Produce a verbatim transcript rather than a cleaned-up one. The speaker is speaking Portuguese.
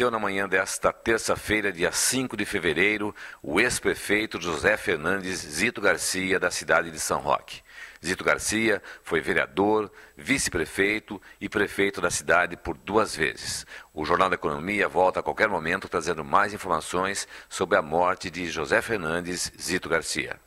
faleceu na manhã desta terça-feira, dia cinco de fevereiro, o ex-prefeito José Fernandes Zito Garcia, da cidade de São Roque. Zito Garcia foi vereador, vice-prefeito e prefeito da cidade por duas vezes. O Jornal da Economia volta a qualquer momento trazendo mais informações sobre a morte de José Fernandes Zito Garcia.